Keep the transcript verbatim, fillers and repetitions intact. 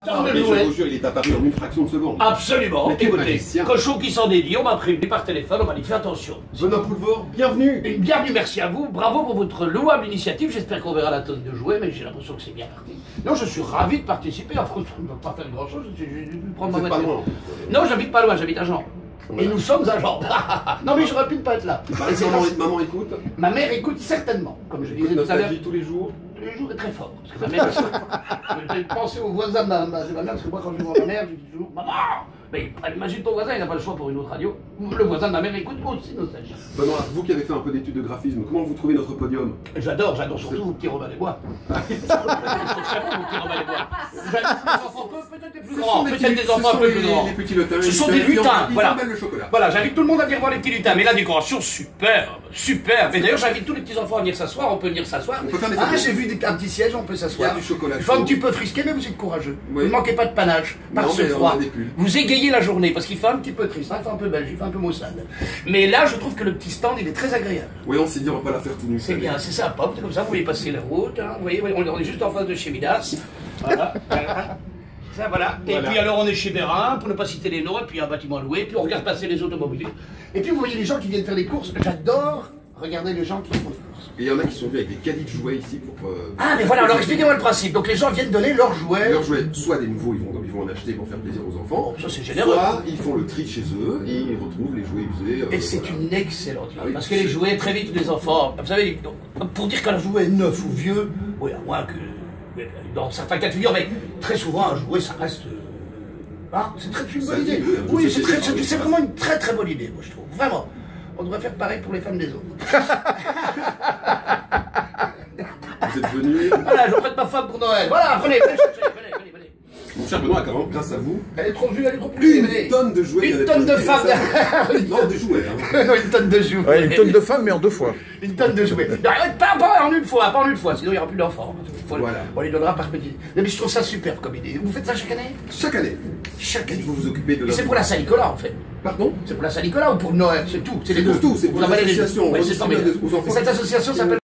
Ah, mais mais je je vous jure, il est apparu en une fraction de seconde. Absolument. Mais quel Écoutez, magicien. cochon qui s'en dédie, on m'a prévenu par téléphone, on m'a dit fais attention. Benoît Poulvord, bienvenue. Et bienvenue, merci à vous, bravo pour votre louable initiative, j'espère qu'on verra la tonne de jouets, mais j'ai l'impression que c'est bien parti. Non, je suis ravi de participer, enfin, je ne peux pas faire grand chose, j'ai dû prendre ma Vous êtes pas voiture. loin. Non, j'habite pas loin, j'habite à Jean. Voilà. Et nous sommes à Jean. Non mais j'aurais pu ne pas être là. Il paraît que maman, maman écoute. Ma mère écoute certainement, comme je Écoute disais tout à l'heure. Nostalgie tous les jours. Tous les jours est très fort. Parce que ma mère, j'ai pensé aux voisins de ma, de ma mère, parce que moi quand je vois ma mère, je dis toujours maman. Mais imagine ton voisin, il n'a pas le choix pour une autre radio. Le voisin de ma mère écoute aussi Nostalgie. Benoît, vous qui avez fait un peu d'études de graphisme, comment vous trouvez notre podium? J'adore, j'adore surtout vos petits Robin des Bois. Ils sont très bons, vos petits Robin des Bois. J'adore des enfants peut-être des plus grands, peut-être des enfants un peu plus grands. Les petits lutins. Ce sont des Ils lutins, ils voilà. embellent le chocolat. Voilà, j'invite tout le monde à venir voir les petits lutins. Mais là, décoration superbe, superbe. Et d'ailleurs, j'invite tous les petits enfants à venir s'asseoir. On peut venir s'asseoir. On peut faire des Ah, photos. j'ai vu des- un petit siège, on peut s'asseoir. Il y a du chocolat Il faut un chaud. petit peu frisqué, mais vous êtes courageux. Oui. Vous ne manquez pas de panache par Non, ce mais on froid. a des pulls. Vous égayez la journée parce qu'il fait un petit peu triste, hein, il fait un peu belge, il fait un peu maussade. Mais là, je trouve que le petit stand, il est très agréable. Oui, on s'est dit, on va pas la faire tout nu. C'est bien, c'est sympa, c'est comme ça, vous voyez passer la route, hein, vous voyez, on est juste en face de chez Midas. Voilà. Ça, voilà. Et Voilà. puis alors on est chez Bérin, pour ne pas citer les noms, et puis un bâtiment loué, puis on regarde passer les automobiles. Et puis vous voyez les gens qui viennent faire les courses, j'adore regarder les gens qui font les courses. Et il y en a qui sont venus avec des caddies de jouets ici pour. euh, Ah mais voilà, alors expliquez-moi le principe. Donc les gens viennent donner leurs jouets. Leurs jouets, soit des nouveaux, ils vont, ils vont en acheter pour faire plaisir aux enfants. Ça c'est généreux. Soit ils font le tri chez eux et ils retrouvent les jouets usés. euh, Et c'est voilà. une excellente idée. Ah oui, parce que les c'est- jouets, très vite, les enfants, vous savez, pour dire qu'un jouet est neuf ou vieux, oui, à moins que, dans certains cas de figure, mais très souvent, un jouet, ça reste. euh, Hein, c'est très une Ça bonne dit, idée. oui, un Oui, jeu c'est de très- société, c'est c'est oui. vraiment une très très bonne idée, moi je trouve. Vraiment. On devrait faire pareil pour les femmes des autres. Vous êtes venus. Voilà, je prête ma femme pour Noël. Voilà, venez, venez, chercher, venez, venez, venez. Mon cher Benoît, quand même, grâce à vous, Elle est trop vue, elle est trop plus. une venez. tonne de jouets. Une viennent tonne de d'être femmes. achetés. Non, de jouets. Hein. Non, une tonne de jouets. Ouais, une tonne de femmes, mais en deux fois. Une tonne de jouets. Non, pas, pas en une fois, pas en une fois, sinon il n'y aura plus d'enfants. Faut- Voilà. On les donnera par petit. Non, mais je trouve ça super comme idée. Vous faites ça chaque année? Chaque année, Chaque année. vous vous occupez de Et la. c'est pour la Saint-Nicolas en fait. Pardon? C'est pour la Saint-Nicolas ou pour Noël? C'est tout. C'est les pour deux. tout, c'est pour Vous avalez les l'association, deux. Ouais, on c'est distribue formidable. aux enfants. Et cette association s'appelle